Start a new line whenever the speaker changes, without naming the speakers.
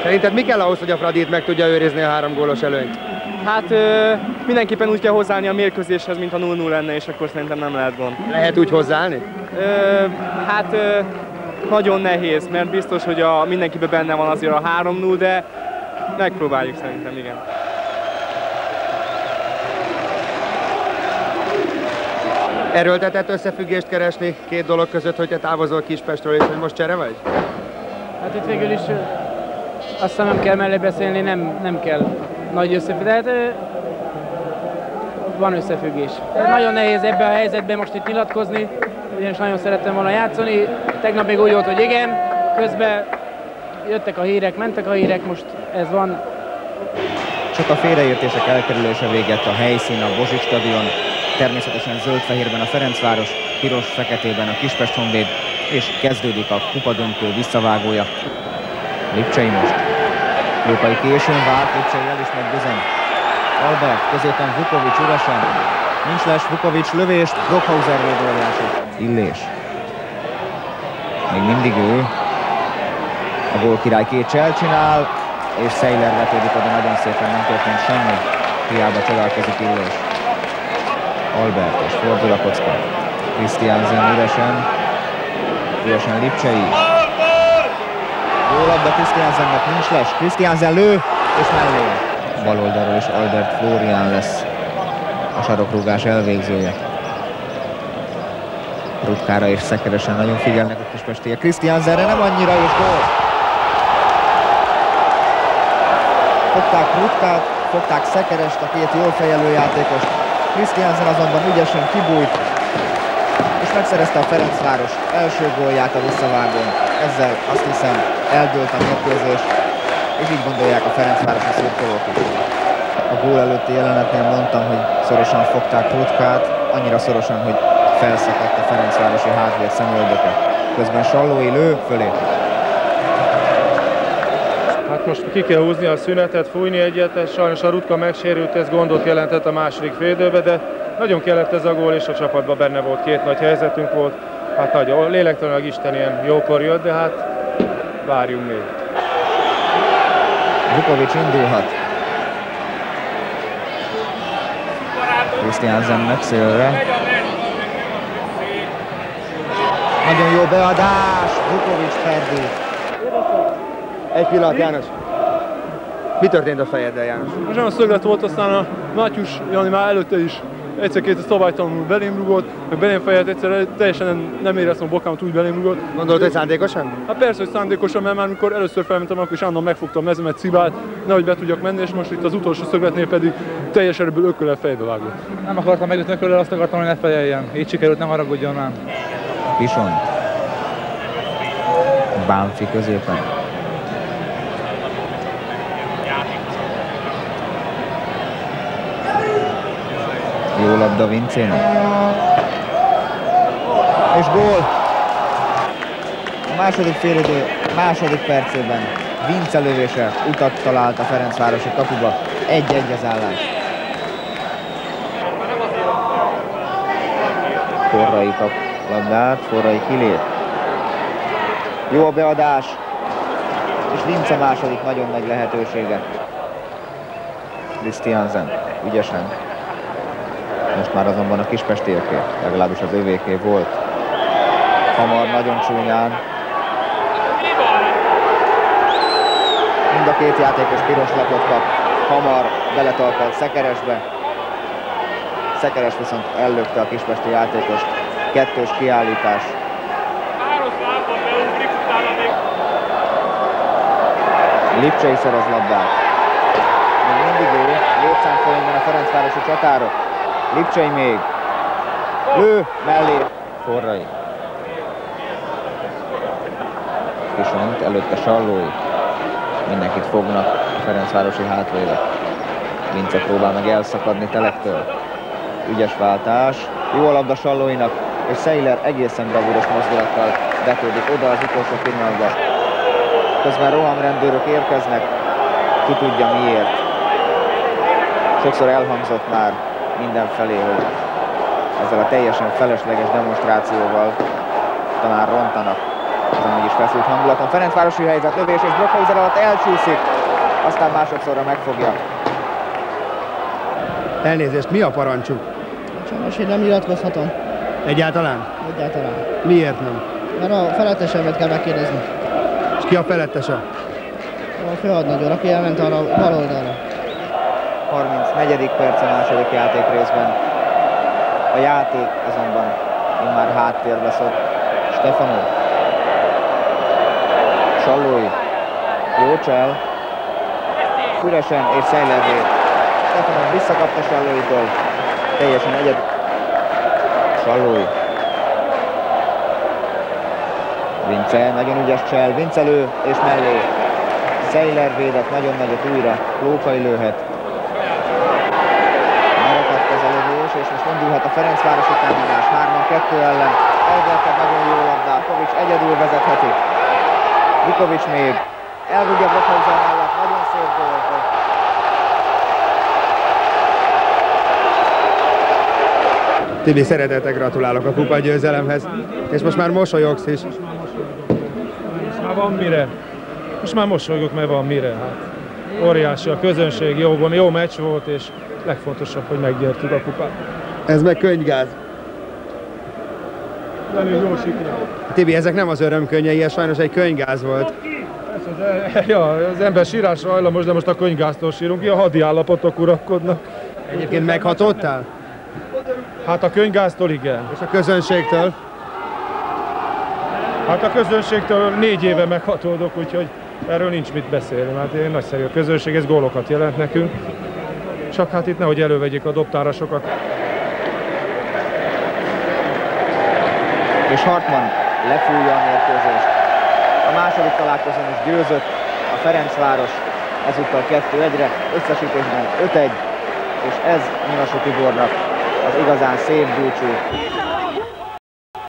Szerinted mi kell ahhoz, hogy a Fradi itt meg tudja őrizni a 3 gólos előnyt?
Hát mindenképpen úgy kell hozzáállni a mérkőzéshez, mint ha 0-0 lenne, és akkor szerintem nem lehet gond.
Lehet úgy hozzáállni?
Hát nagyon nehéz, mert biztos, hogy mindenkiben benne van azért a 3-0, de megpróbáljuk szerintem, igen.
Erőltetett összefüggést keresni két dolog között, hogy te távozol Kispestről, és hogy most csere vagy?
Hát itt végül is azt hiszem nem kell mellé beszélni, nem kell nagy összefüggés, de van összefüggés. Nagyon nehéz ebben a helyzetben most itt nyilatkozni, ugyanis nagyon szerettem volna játszani. Tegnap még úgy volt, hogy igen, közben jöttek a hírek, mentek a hírek, most ez van.
Csak a félreértések elkerülése véget, a helyszín a Bozsik stadion, természetesen zöld-fehérben a Ferencváros, piros-feketében a Kispest Honvéd, és kezdődik a kupadöntő visszavágója. Lipcsei most. Lópai későn vált, Lipcsei el is megy bizony. Albert, középen Vukovics üresen. Nincs les, Vukovics lövés, Brockhauser védőolása. Illés. Még mindig ő. A gólkirály két cselcsinál, és Seiler vetődik oda nagyon szépen, nem történt semmi. Hiába csodálkozik Illés. Albert, és fordul a kocka. Christiansen üresen Lipcsei. Jó labda Christiansennek, nincs les. Christiansen lő, és mellé. Bal oldalról is Albert Florian lesz a sarokrúgás elvégzője. Rutkára és Szekeresen nagyon figyelnek a kispestiek. Christiansenre nem annyira, és gól. Fogták Rutkát, fogták Szekerest, a két jól fejelő játékost. Christiansen azonban ügyesen kibújt, és megszerezte a Ferencváros első gólját a visszavágón. Ezzel azt hiszem eldőlt a mérkőzés, és így gondolják a ferencvárosi szurkolók is. A gól előtti jelenetnél mondtam, hogy szorosan fogták Rutkát, annyira szorosan, hogy felszakadt a ferencvárosi hátvéd szemöldöke. Közben Sallói lő fölé.
Hát most ki kell húzni a szünetet, fújni egyet, sajnos a Rutka megsérült, ez gondot jelentett a második félidőbe, de nagyon kellett ez a gól, és a csapatban benne volt, két nagy helyzetünk volt. Hát nagyon lélektelenek Isten ilyen jókor jött, de hát várjunk még.
Vukovics indulhat. Christiansennek szélre. Nagyon jó beadás, Vukovics Ferdi.
Egy pillanat, János. Mi történt a fejeddel, János?
Most nagyon szöglet volt, aztán a Mátyus Jani már előtte is egyszer-két szabálytalanul belém rugott, meg belém fejelt, egyszer teljesen nem éreztem a bokámat, úgy belém rugott.
Gondolod, hogy szándékosan?
Hát persze, hogy szándékosan, mert már amikor először felmentem, akkor is állandóan megfogtam a mezemet, szibált, nehogy be tudjak menni, és most itt az utolsó szögletnél pedig teljes erőből ököllel fejbe vágott.
Nem akartam megütni ököllel, azt akartam, hogy ne fejeljen. Így sikerült, nem haragudjon már.
Pison. Bánfi középen. Jó labda Vincének. És gól! A második félidő második percében Vince lövése utat talált a ferencvárosi kapuba. 1-1 az állás. Forrai kap labdát, Forrai kilép. Jó a beadás, és Vince második nagyon nagy lehetősége. Christiansen ügyesen. Most már azonban a kispestieké, legalábbis az övéké volt. Hamar nagyon csúnyán. Mind a két játékos piros lapot kap. Hamar beletalpalt Szekeresbe. Szekeres viszont ellökte a kispesti játékost. Kettős kiállítás. Lipcsei szerez labdát. Még mindig ő, létszám fölényben a ferencvárosi csatárok. Lipcsei még. Lő, mellé. Forrai. Viszont előtte Sallói. Mindenkit fognak a ferencvárosi hátvédek. Vince próbál meg elszakadni Telektől. Ügyes váltás. Jó a labda Sallóinak, és Seiler egészen bravúros mozdulattal betődik oda az utolsó pillanatban. Közben rohamrendőrök érkeznek, ki tudja miért. Sokszor elhangzott már mindenfelé, hogy ezzel a teljesen felesleges demonstrációval talán rontanak Ezen is feszült hangulaton. Ferencvárosi helyzet, lövés és Brockhauser alatt elcsúszik, aztán másodszorra megfogja.
Elnézést, mi a parancsuk?
Sajnos én nem nyilatkozhatom.
Egyáltalán?
Egyáltalán.
Miért nem?
Mert a felettesemet kell megkérdezni.
És ki a felettese?
A főhadnagyőr, aki elment arra bal oldalra.
34. perc a második játékrészben. A játék azonban immár háttérbe szokott. Stefanó. Sallói. Jó csel. Üresen és Seilervé. Stefanó visszakapta Sallóitól. Teljesen egyed. Sallói. Vince, nagyon ügyes csel. Vince lő és mellé. Seiler védett nagyon nagyot újra. Lókai lőhet. Merakadt ez a lövés, és most indulhat a Ferencváros utánnyomás 3-2 ellen. Elverte nagyon jó labdát, Vukovics egyedül vezetheti. Vukovics még elrúgja Brockhauser mellett, nagyon szép gól.
Tibi, szeretettel gratulálok a kupa győzelemhez, és most már mosolyogsz is.
Most már van mire. Most már mosolygok, mert van mire. Hát, óriási a közönség, jó meccs volt, és legfontosabb, hogy meggyertük a kupát.
Ez meg könyvgáz.
Nagyon jó siker.
Tibi, ezek nem az örömkönnyei, ez sajnos egy könyvgáz volt.
Az ember sírásra hajlamos, de most a könyvgáztól sírunk, ilyen hadi állapotok uralkodnak.
Egyébként meghatottál?
Hát a könyvgáztól igen.
És a közönségtől?
Hát a közönségtől 4 éve meghatódok, úgyhogy erről nincs mit beszélni. Hát én nagyszerű a közönség, ez gólokat jelent nekünk. Csak hát itt nehogy elővegyék a dobtárasokat.
És Hartmann lefújja a mérkőzést. A második találkozón is győzött a Ferencváros, ezúttal 2-1-re, összesítésben 5-1, és ez Nyilasi Tibornak az igazán szép búcsú.